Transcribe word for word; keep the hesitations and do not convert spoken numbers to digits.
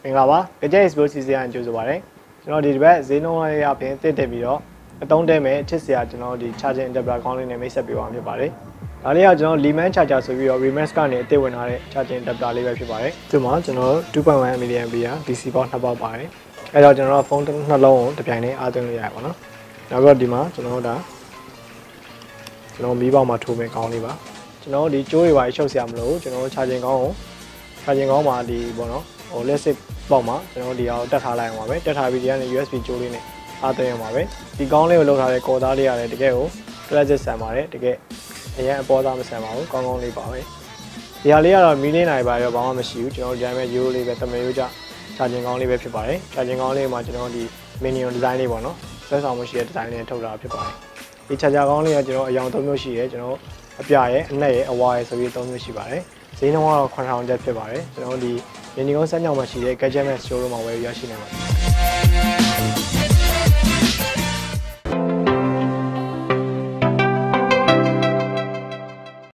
မင်္ဂလာပါကြကြ explore စီစဉ်ရကြိုဆိုပါရစေကျွန်တော်ဒီတစ်ပတ်ဈေးနှုန်းလေးအပြင်တက်တက်ပြီးတော့အသုံးတဲမဲ့ချစ်စရာကျွန်တော်ဒီ charging adapter ကောင်းလေးနဲ့မိတ်ဆက်ပေးပါမှာဖြစ်ပါတယ်ဒါလေးကကျွန်တော် Liman charger ဆိုပြီးတော့ Remax ကနေအသစ်ဝင်လာတဲ့ charging adapter လေးပဲဖြစ်ပါတယ်ဒီမှာကျွန်တော် two point one milliamp hour D C box နှစ်ပေါက်ပါတယ်အဲတော့ကျွန်တော်ဖုန်းနှလုံးကိုတစ်ပြိုင်တည်းအားသွင်းလို့ရပါတော့နောက်ပြီးတော့ဒီမှာကျွန်တော်ဒါကျွန်တော်မီးပေါက်မှာထိုးမယ်ကောင်းလေးပါကျွန်တော်ဒီကြိုးတွေပါရှုပ်စရာမလိုဘူးကျွန်တော် charging ကောင်းကို charging ကောင်းမှာဒီပေါ့နော်ဟို let's say ပေါ့မှာကျွန်တော်ဒီအောင်တက်ထားလိုက်အောင်ပါပဲတက်ထားပြီးဒီကနေ U S B ကြိုးလေးနဲ့အားသွင်းအောင်ပါပဲဒီကောင်းလေးကိုလောက်ထားတဲ့ကော်သားလေးရတယ်တကယ်ကို plastic ဆန်ပါတယ်တကယ်အရင်အပေါ်သားမဆန်ပါဘူးကောင်းကောင်းလေးပါပဲဒီဟာလေးကတော့မီးလေးနိုင်ပါရောဘာမှမရှိဘူးကျွန်တော်ဒီတိုင်းပဲရိုးလေးပဲတမရိုးကြ charging ကောင်းလေးပဲဖြစ်ပါတယ် charging ကောင်းလေးမှာကျွန်တော်ဒီ minion design လေးပေါ့နော်ဆွဲဆောင်မှုရှိတဲ့ design လေးထုတ်တာဖြစ်ပါတယ်ဒီ charger ကောင်းလေးကကျွန်တော်အယောင်သုံးမျိုးရှိတယ်ကျွန်တော်အပြရဲ့အနက်ရဲ့အဝါရဲ့ဆိုပြီးသုံးမျိုးရှိပါတယ်ဈေးနှုန်းကတော့ခုနှစ်ထောင်ကျပ်ဖြစ်ပါတယ်ကျွန်တော်ဒီ Mini ကုန်းစက်ညောင်မှာရှိတဲ့ Gadget Max Showroom မှာဝယ်ရရှိနိုင်ပါတယ်